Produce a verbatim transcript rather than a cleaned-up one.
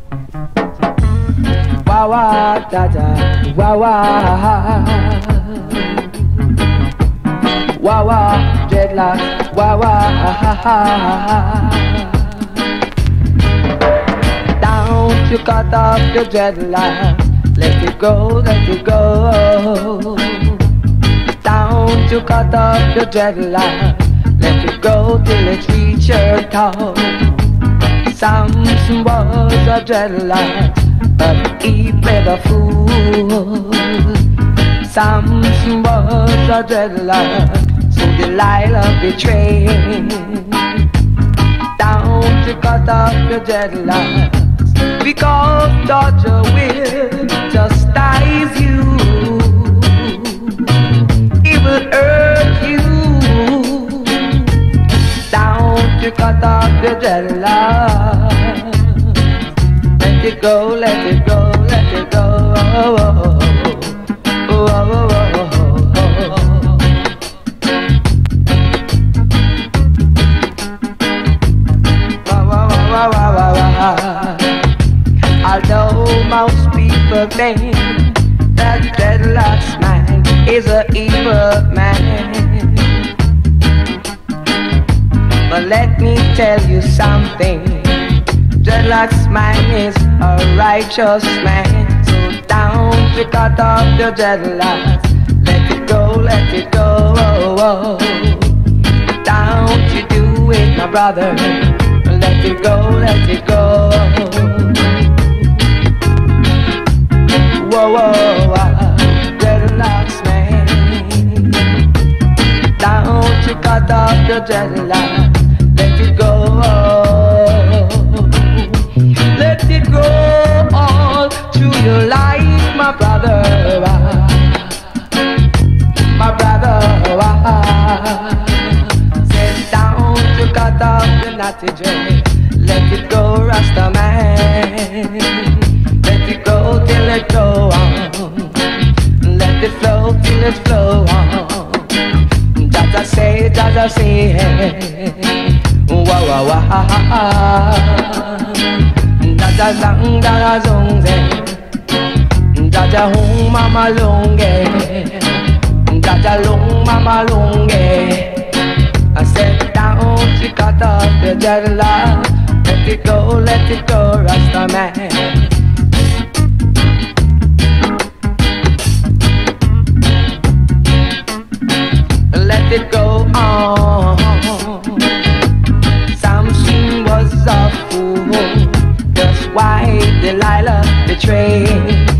Wah wah da da, wah wah. Wah wah, dreadlocks, wah wah. Don't you cut off your dreadlocks, let it go, let it go. Don't you cut off your dreadlocks, let it go till it reach your toe. Samson was a dreadlock, but he played a fool. Samson was a dreadlock, so Delilah betrayed. Don't you cut off your dreadlocks, because Dodger will chastise you. He will hurt you. Don't you cut off your dreadlocks, let it go, let it go, let it go. Oh, oh, oh, oh, oh, oh, oh. Although most people think that Dreadlocks man is an evil man, but let me tell you something, Dreadlocks man is a righteous man. So don't you cut off your dreadlocks, let it go, let it go. Oh, oh. Don't you do it, my brother, let it go, let it go. Whoa, whoa, whoa, dreadlocks man. Don't you cut off your dreadlocks, let it go. Let it go all through your life, my brother, my brother. Say don't you cut off your natty dread, let it go, Rasta man. Let it go till it go on, let it flow till it flow on. Jaja say, Jaja say, wah wah wah. Jaja zang, Jaja zong zeng, Jaja hung mama longe, Jaja long mama longe. I said down, she cut off the dreadlock, let it go, let it go, Rasta man. Let it go on. Samson was a fool, that's why Delilah betrayed.